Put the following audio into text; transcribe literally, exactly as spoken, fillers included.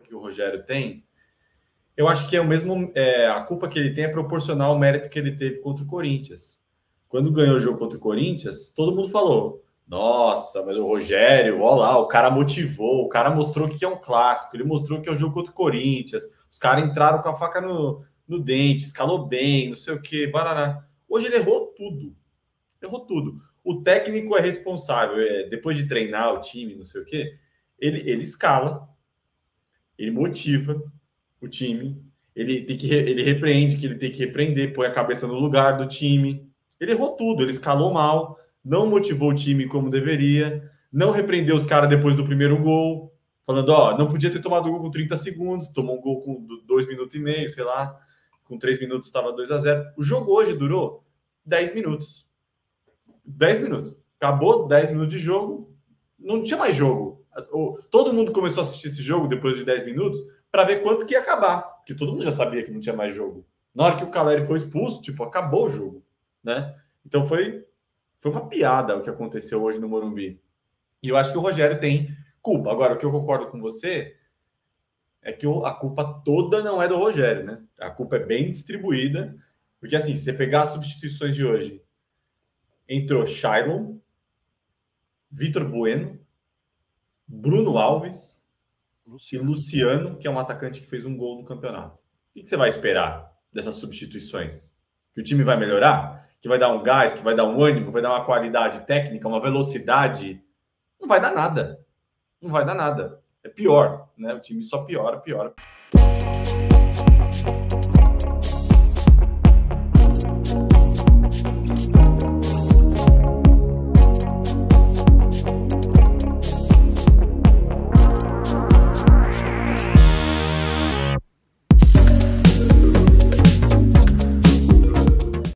que o Rogério tem, eu acho que é o mesmo. É, a culpa que ele tem é proporcional ao mérito que ele teve contra o Corinthians. Quando ganhou o jogo contra o Corinthians, todo mundo falou: nossa, mas o Rogério, olha lá, o cara motivou, o cara mostrou que é um clássico, ele mostrou que é o jogo contra o Corinthians, os caras entraram com a faca no, no dente, escalou bem, não sei o que, barará. Hoje ele errou tudo. Errou tudo. O técnico é responsável, é, depois de treinar o time, não sei o que, ele, ele escala, ele motiva o time, ele tem que ele repreende que ele tem que repreender, põe a cabeça no lugar do time. Ele errou tudo, ele escalou mal, não motivou o time como deveria, não repreendeu os caras depois do primeiro gol, falando, ó, não podia ter tomado gol com trinta segundos, tomou um gol com dois minutos e meio, sei lá, com três minutos estava dois a zero. O jogo hoje durou dez minutos. dez minutos. Acabou dez minutos de jogo, não tinha mais jogo. Todo mundo começou a assistir esse jogo depois de dez minutos para ver quanto que ia acabar, porque todo mundo já sabia que não tinha mais jogo. Na hora que o Caleri foi expulso, tipo, acabou o jogo, né? Então foi, foi uma piada o que aconteceu hoje no Morumbi. E eu acho que o Rogério tem culpa. Agora, o que eu concordo com você é que a culpa toda não é do Rogério, né? A culpa é bem distribuída, porque assim, se você pegar as substituições de hoje, entrou Shailon, Vitor Bueno, Bruno Alves Luciano. e Luciano, que é um atacante que fez um gol no campeonato. O que você vai esperar dessas substituições? Que o time vai melhorar? Que vai dar um gás, que vai dar um ânimo, vai dar uma qualidade técnica, uma velocidade? Não vai dar nada. Não vai dar nada. É pior, né? O time só piora, piora.